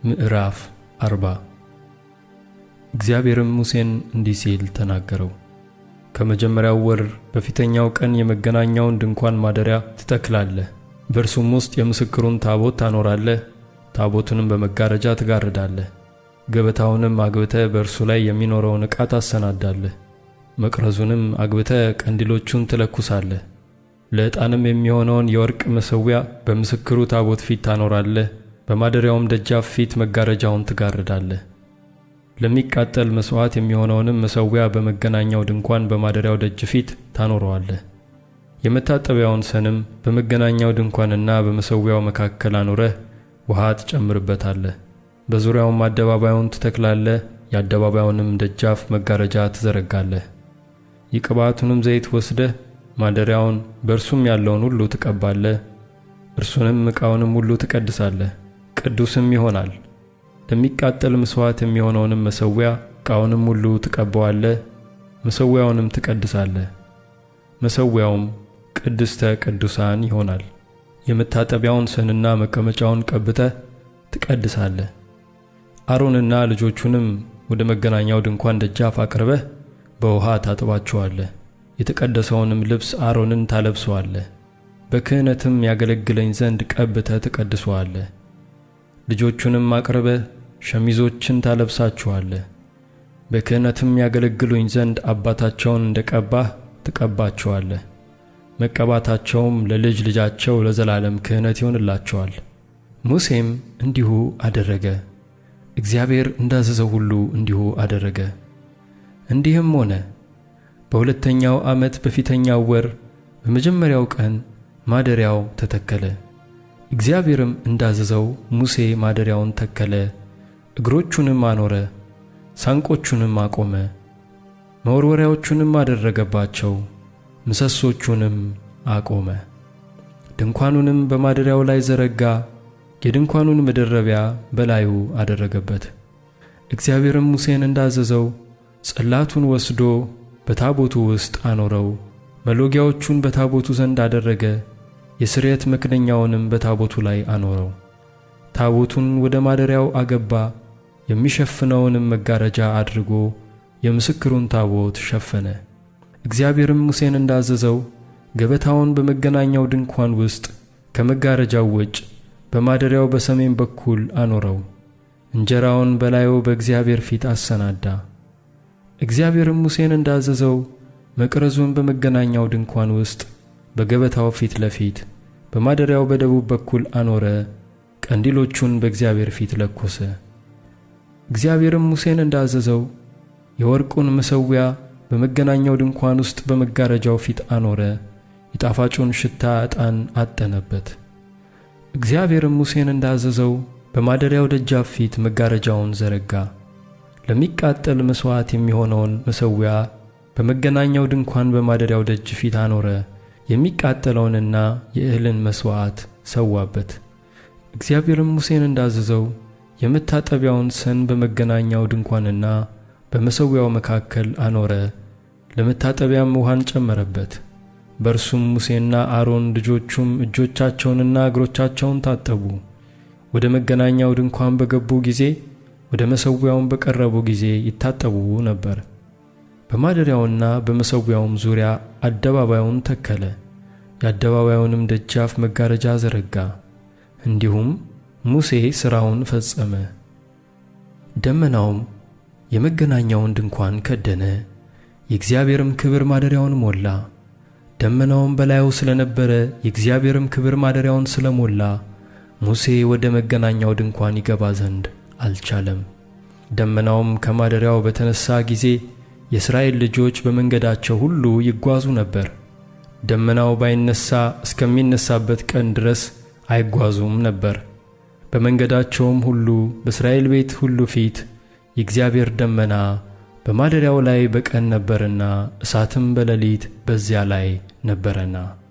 ምዕራፍ 40 እግዚአብሔርም ሙሴን እንዲህ ሲል ተናገረው። ከመጀመሪያው ወር በፊተኛው ቀን የመገናኛውን ድንኳን ማደሪያ ትተክላለህ። በእርሱም ውስጥ የምስክሩን ታቦት ታኖራለህ። ታቦቱንም በመጋረጃ ትጋርዳለህ። ገበታውንም አግብተህ በእርሱ ላይ የሚኖረውን ዕቃ ታሰናዳለህ። መቅረዙንም አግብተህ ቀንዲሎቹን ትለኩሳለህ። ለዕጣንም የሚሆነውን የወርቅ መሠዊያ በምስክሩ ታቦት ፊት ታኖራለህ። በማደሪያውም ደጃፍ ፊት መጋረጃውን ትጋርዳለህ። ለሚቃጠል መሥዋዕት የሚሆነውንም መሠዊያ በመገናኛው ድንኳን በማደሪያው ደጅ ፊት ታኖረዋለህ። የመታጠቢያውን ሰንም በመገናኛው ድንኳንና በመሠዊያው መካከል አኑረህ ውሃ ትጨምርበታለህ። በዙሪያውም አደባባዩን ትተክላለህ። የአደባባዩንም ደጃፍ መጋረጃ ትዘረጋለህ። የቅብዓቱንም ዘይት ወስደህ ማደሪያውን በእርሱም ያለውን ሁሉ ትቀባለህ። እርሱንም ዕቃውንም ሁሉ ትቀድሳለህ፣ ቅዱስም ይሆናል። ለሚቃጠል መሥዋዕት የሚሆነውንም መሠዊያ ዕቃውንም ሁሉ ትቀባዋለህ፣ መሠዊያውንም ትቀድሳለህ። መሠዊያውም ቅድስተ ቅዱሳን ይሆናል። የመታጠቢያውን ሰንና መቀመጫውን ቀብተህ ትቀድሳለህ። አሮንና ልጆቹንም ወደ መገናኛው ድንኳን ደጃፍ አቅርበህ በውሃ ታጥባቸዋለህ። የተቀደሰውንም ልብስ አሮንን ታለብሰዋለህ። በክህነትም ያገለግለኝ ዘንድ ቀብተህ ትቀድሰዋለህ። ልጆቹንም አቅርበህ ሸሚዞችን ታለብሳቸዋለህ። በክህነትም ያገለግሉኝ ዘንድ አባታቸውን እንደቀባህ ትቀባቸዋለህ። መቀባታቸውም ለልጅ ልጃቸው ለዘላለም ክህነት ይሆንላቸዋል። ሙሴም እንዲሁ አደረገ። እግዚአብሔር እንዳዘዘው ሁሉ እንዲሁ አደረገ። እንዲህም ሆነ፣ በሁለተኛው ዓመት በፊተኛው ወር በመጀመሪያው ቀን ማደሪያው ተተከለ። እግዚአብሔርም እንዳዘዘው ሙሴ ማደሪያውን ተከለ። እግሮቹንም አኖረ፣ ሳንቆቹንም አቆመ፣ መወርወሪያዎቹንም አደረገባቸው፣ ምሰሶቹንም አቆመ። ድንኳኑንም በማደሪያው ላይ ዘረጋ፣ የድንኳኑን መደረቢያ በላዩ አደረገበት። እግዚአብሔርም ሙሴን እንዳዘዘው ጽላቱን ወስዶ በታቦቱ ውስጥ አኖረው። መሎጊያዎቹን በታቦቱ ዘንድ አደረገ። የስርየት መክደኛውንም በታቦቱ ላይ አኖረው። ታቦቱን ወደ ማደሪያው አገባ። የሚሸፍነውንም መጋረጃ አድርጎ የምስክሩን ታቦት ሸፈነ። እግዚአብሔርም ሙሴን እንዳዘዘው ገበታውን በመገናኛው ድንኳን ውስጥ ከመጋረጃው ውጭ በማደሪያው በሰሜን በኩል አኖረው። እንጀራውን በላዩ በእግዚአብሔር ፊት አሰናዳ። እግዚአብሔርም ሙሴን እንዳዘዘው መቅረዙን በመገናኛው ድንኳን ውስጥ በገበታው ፊት ለፊት በማደሪያው በደቡብ በኩል አኖረ። ቀንዲሎቹን በእግዚአብሔር ፊት ለኮሰ። እግዚአብሔርም ሙሴን እንዳዘዘው የወርቁን መሠዊያ በመገናኛው ድንኳን ውስጥ በመጋረጃው ፊት አኖረ። የጣፋጩን ሽታ ዕጣን አጠነበት። እግዚአብሔርም ሙሴን እንዳዘዘው በማደሪያው ደጃፍ ፊት መጋረጃውን ዘረጋ። ለሚቃጠል መሥዋዕት የሚሆነውን መሠዊያ በመገናኛው ድንኳን በማደሪያው ደጅ ፊት አኖረ። የሚቃጠለውንና የእህልን መሥዋዕት ሰዋበት። እግዚአብሔርም ሙሴን እንዳዘዘው የመታጠቢያውን ሰን በመገናኛው ድንኳንና በመሠዊያው መካከል አኖረ። ለመታጠቢያም ውሃን ጨመረበት። በእርሱም ሙሴና አሮን ልጆቹም እጆቻቸውንና እግሮቻቸውን ታጠቡ። ወደ መገናኛው ድንኳን በገቡ ጊዜ ወደ መሠዊያውም በቀረቡ ጊዜ ይታጠቡ ነበር። በማደሪያውና በመሠዊያውም ዙሪያ አደባባዩን ተከለ። የአደባባዩንም ደጃፍ መጋረጃ ዘረጋ። እንዲሁም ሙሴ ሥራውን ፈጸመ። ደመናውም የመገናኛውን ድንኳን ከደነ፣ የእግዚአብሔርም ክብር ማደሪያውን ሞላ። ደመናውም በላዩ ስለነበረ የእግዚአብሔርም ክብር ማደሪያውን ስለሞላ ሙሴ ወደ መገናኛው ድንኳን ይገባ ዘንድ አልቻለም። ደመናውም ከማደሪያው በተነሳ ጊዜ የእስራኤል ልጆች በመንገዳቸው ሁሉ ይጓዙ ነበር። ደመናው ባይነሳ እስከሚነሳበት ቀን ድረስ አይጓዙም ነበር። በመንገዳቸውም ሁሉ በእስራኤል ቤት ሁሉ ፊት የእግዚአብሔር ደመና በማደሪያው ላይ በቀን ነበርና እሳትም በሌሊት በዚያ ላይ ነበረና።